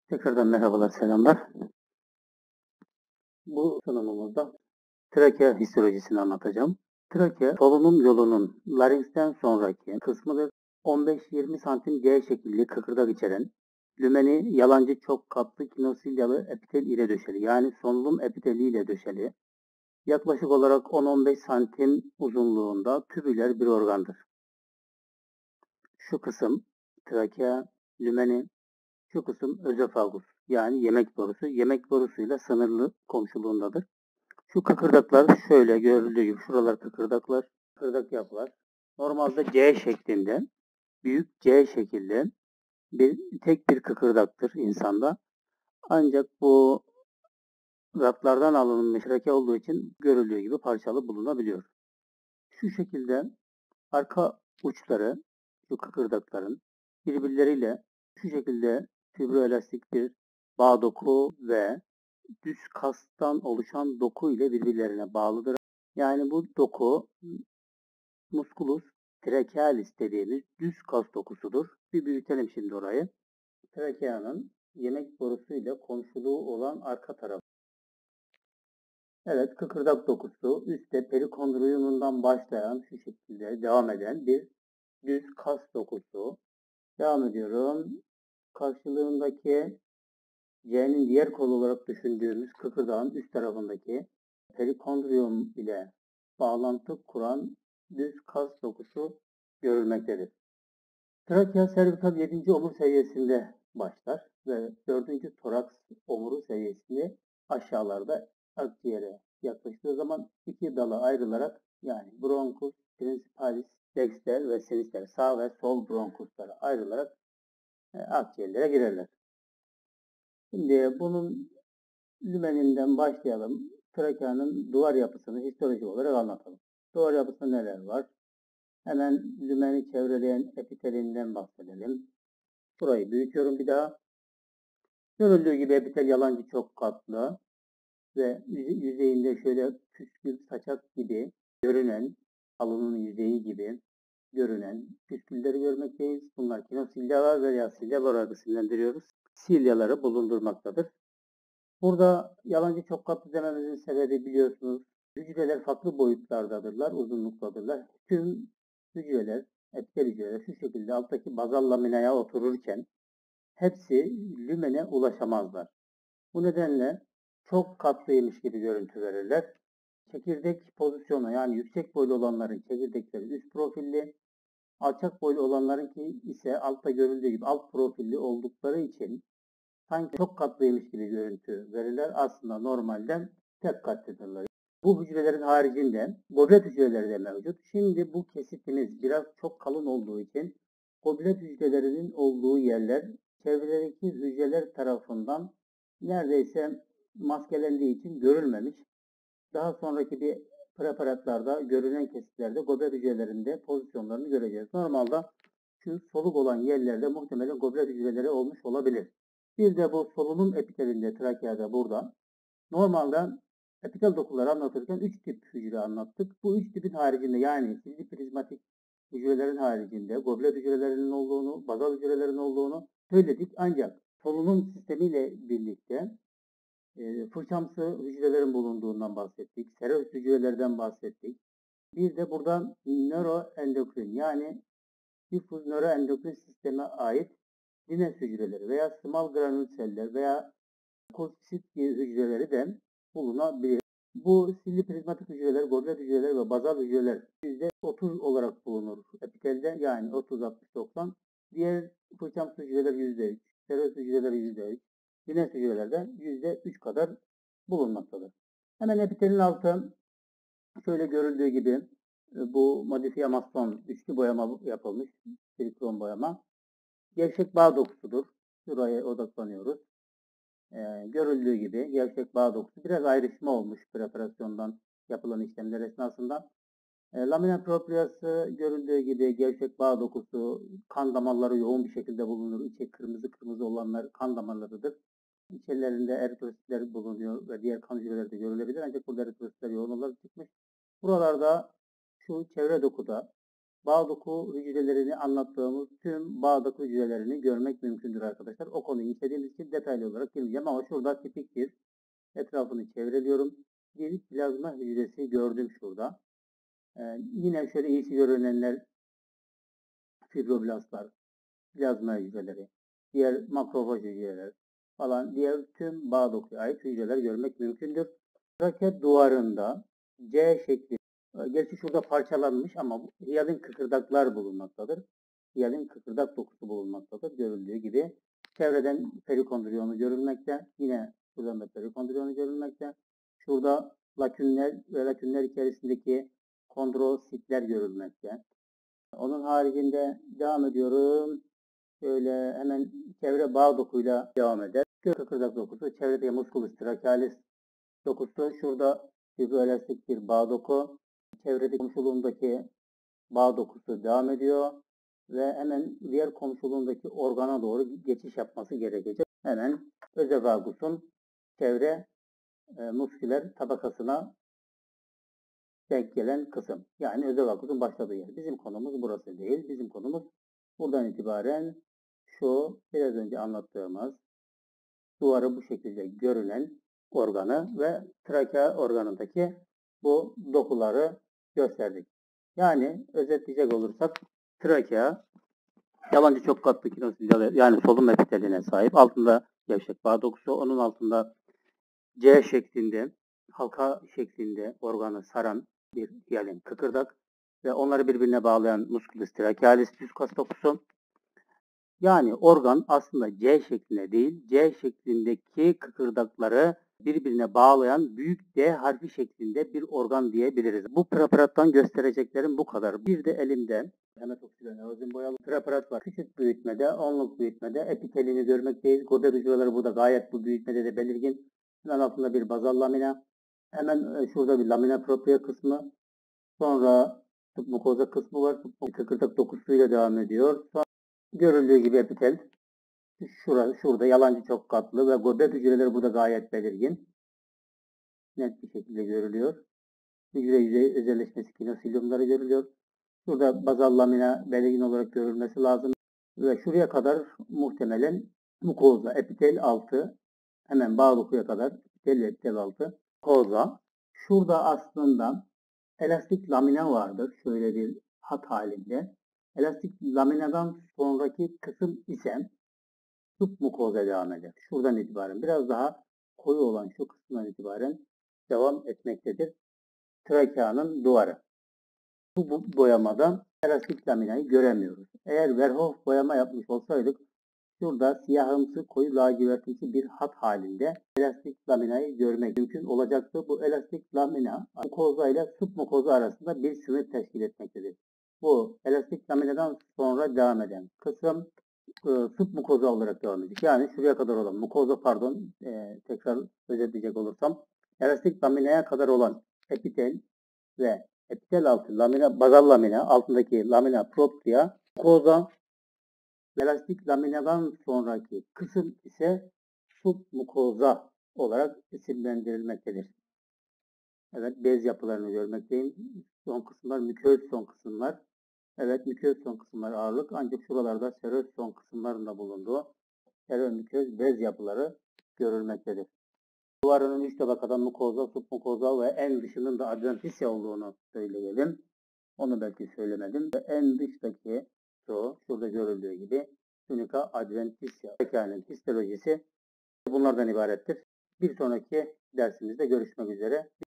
Tekrardan merhabalar, selamlar. Bu sunumumuzda trakea histolojisini anlatacağım. Trakea, solunum yolunun laringsten sonraki kısmıdır. 15-20 santim G şekilli kıkırdak içeren, lümeni yalancı çok katlı kinosilyalı epitel ile döşeli, yani solunum epiteli ile döşeli, yaklaşık olarak 10-15 santim uzunluğunda tübüler bir organdır. Şu kısım trakea, lümeni, şu kısım özofagus, yani yemek borusu. Yemek borusuyla sınırlı komşuluğundadır. Şu kıkırdaklar şöyle görüldüğü gibi, şuralar kıkırdaklar, kıkırdak yapılar. Normalde C şeklinde, büyük C şekilde tek bir kıkırdaktır insanda. Ancak bu raflardan alınmış rake olduğu için görüldüğü gibi parçalı bulunabiliyor. Şu şekilde arka uçları, şu kıkırdakların birbirleriyle şu şekilde fibroelastik bir bağ doku ve düz kastan oluşan doku ile birbirlerine bağlıdır. Yani bu doku musculus trachealis dediğimiz düz kas dokusudur. Bir büyütelim şimdi orayı. Trakeanın yemek borusu ile komşuluğu olan arka tarafı. Evet, kıkırdak dokusu üstte perikondriyumundan başlayan şu şekilde devam eden bir düz kas dokusu. Devam ediyorum. Karşılığındaki C'nin diğer kolu olarak düşündüğümüz kıkırdağın üst tarafındaki perikondriyum ile bağlantı kuran düz kas dokusu görülmektedir. Trakea servikal 7. omur seviyesinde başlar ve 4. toraks omuru seviyesinde aşağılarda akciğere yaklaştığı zaman iki dala ayrılarak, yani bronchus principalis, dexter ve sinister, sağ ve sol bronkuslara ayrılarak akciğerlere girerler. Şimdi bunun lümeninden başlayalım. Trakeanın duvar yapısını histolojik olarak anlatalım. Duvar yapısında neler var? Hemen lümeni çevreleyen epitelinden bahsedelim. Burayı büyütüyorum bir daha. Görüldüğü gibi epitel yalancı çok katlı ve yüzeyinde şöyle püskül saçak gibi görünen, alının yüzeyi gibi görünen püskülleri görmekteyiz. Bunlar kinosilyalar veya silyalar olarak isimlendiriyoruz. Silyaları bulundurmaktadır. Burada yalancı çok katlı dememizin sebebi, biliyorsunuz, hücreler farklı boyutlardadırlar, uzunluktadırlar. Tüm hücreler, epitel hücreler şu şekilde alttaki bazal laminaya otururken hepsi lümene ulaşamazlar. Bu nedenle çok katlıymış gibi görüntü verirler. Çekirdek pozisyonu, yani yüksek boylu olanların çekirdekleri üst profilli, alçak boylu olanların ise altta görüldüğü gibi alt profilli oldukları için sanki çok katlıymış gibi görüntü verirler. Aslında normalde tek katlıdırlar. Bu hücrelerin haricinde goblet hücreleri de mevcut. Şimdi bu kesitimiz biraz çok kalın olduğu için goblet hücrelerinin olduğu yerler çevredeki hücreler tarafından neredeyse maskelendiği için görülmemiş. Daha sonraki bir preparatlarda görülen kesitlerde goblet hücrelerinde pozisyonlarını göreceğiz. Normalde şu soluk olan yerlerde muhtemelen goblet hücreleri olmuş olabilir. Bir de bu solunum epitelinde, trakeada burada. Normalde epitel dokuları anlatırken 3 tip hücre anlattık. Bu 3 tipin haricinde, yani sildi prizmatik hücrelerin haricinde goblet hücrelerinin olduğunu, bazal hücrelerin olduğunu söyledik. Ancak solunum sistemiyle birlikte fırçamsı hücrelerin bulunduğundan bahsettik. Seroid hücrelerden bahsettik. Bir de burada nöroendokrin, yani difüz nöroendokrin sisteme ait Dines hücreleri veya small granül seller veya kolsit hücreleri de bulunabilir. Bu silli prizmatik hücreler, goblet hücreler ve bazal hücreler %30 olarak bulunur epitelde, yani 30-60-90. Diğer fırçamsı hücreler %3, seroid hücreler %3, Dines hücrelerde %3 kadar bulunmaktadır. Hemen epitelin altı şöyle görüldüğü gibi bu modifiye maston üçlü boyama yapılmış, silikon boyama. Gevşek bağ dokusudur. Şuraya odaklanıyoruz. Görüldüğü gibi gevşek bağ dokusu. Biraz ayrışma olmuş preparasyondan yapılan işlemler esnasında. Lamina propriası görüldüğü gibi gevşek bağ dokusu, kan damarları yoğun bir şekilde bulunur. İçi kırmızı kırmızı olanlar kan damarlarıdır. İçerilerinde eritrositler bulunuyor ve diğer kan hücreleri de görülebilir. Ancak burada eritrositler yoğun olarak çıkmış. Buralarda şu çevre dokuda bağ doku hücrelerini anlattığımız tüm bağ doku hücrelerini görmek mümkündür arkadaşlar. O konuyu işlediğimiz için detaylı olarak girmeyeceğim ama şurada tipik bir etrafını çevreliyorum. Bir plazma hücresi gördüm şurada. Yine şöyle iyisi görünenler fibroblastlar, plazma hücreleri, diğer makrofaj hücreler falan diğer tüm bağ dokuya ait hücreler görmek mümkündür. Trakea duvarında C şekli, gerçi şurada parçalanmış ama hiyalin kıkırdaklar bulunmaktadır. Hiyalin kıkırdak dokusu bulunmaktadır. Görüldüğü gibi çevreden perikondriyonu görülmekte. Yine buradan da perikondriyonu görülmekte. Şurada lakünler ve lakünler içerisindeki kondrositler görülmekte. Onun haricinde devam ediyorum. Şöyle hemen çevre bağ dokuyla devam eder. Kıkırdak dokusu, çevredeki musculus trachealis dokusu, şurada fibroelastik bir bağ doku. Çevredeki komşuluğundaki bağ dokusu devam ediyor ve hemen diğer komşuluğundaki organa doğru geçiş yapması gerekecek. Hemen özevagusun çevre musküler tabakasına denk gelen kısım. Yani özevagusun başladığı yer. Bizim konumuz burası değil. Bizim konumuz buradan itibaren şu biraz önce anlattığımız duvarı bu şekilde görünen organı ve trakea organındaki bu dokuları gösterdik. Yani özetleyecek olursak trakea yalancı çok katlı kinosil yani solunum epiteline sahip. Altında gevşek bağ dokusu, onun altında C şeklinde halka şeklinde organı saran bir hiyalin kıkırdak ve onları birbirine bağlayan musculus trachealis düz kas dokusu. Yani organ aslında C şeklinde değil, C şeklindeki kıkırdakları birbirine bağlayan büyük D harfi şeklinde bir organ diyebiliriz. Bu preparattan göstereceklerim bu kadar. Bir de elimde hematoksilenozin boyalı preparat var. Küçük büyütmede, onluk büyütmede epitelini görmekteyiz. Goder hücreleri burada gayet bu büyütmede de belirgin. Hemen altında bir bazal lamina. Hemen şurada bir lamina propria kısmı. Sonra submukoza kısmı var. Kıkırdak dokusuyla devam ediyor. Sonra görüldüğü gibi epitel şurada yalancı çok katlı ve goblet hücreleri burada gayet belirgin. Net bir şekilde görülüyor. Hücre yüzey özelleşmesi kinosilyumları görülüyor. Şurada bazal lamina belirgin olarak görülmesi lazım. Ve şuraya kadar muhtemelen mukoza, epitel altı, hemen bağ dokuya kadar epitel ve epitel altı koza. Şurada aslında elastik lamina vardır. Şöyle bir hat halinde. Elastik laminadan sonraki kısım ise submukoza devam eder. Şuradan itibaren biraz daha koyu olan şu kısımdan itibaren devam etmektedir. Trakeanın duvarı. Bu boyamada elastik laminayı göremiyoruz. Eğer Verhoef boyama yapmış olsaydık şurada siyahımsı koyu lacivertimsi bir hat halinde elastik laminayı görmek mümkün olacaktı. Bu elastik lamina mukoza ile submukoza arasında bir sınır teşkil etmektedir. Bu elastik laminadan sonra devam eden kısım submukoza olarak devam edecek. Yani şuraya kadar olan mukoza tekrar özetleyecek olursam elastik laminaya kadar olan epitel ve epitel altı lamina, bazal lamina altındaki lamina propria mukoza, elastik laminadan sonraki kısım ise submukoza olarak isimlendirilmektedir. Evet, bez yapılarını görmekteyim. Son kısımlar müköz son kısımlar. Evet, müköz son kısımlar ağırlık ancak şuralarda seröz son kısımlarında bulunduğu seromüköz bez yapıları görülmektedir. Duvarının üç tabakadan mukoza, submukoza ve en dışının da adventitia olduğunu söyleyelim. Onu belki söylemedim. Ve en dıştaki şurada görüldüğü gibi tunica adventitia. Trakeanın histolojisi bunlardan ibarettir. Bir sonraki dersimizde görüşmek üzere.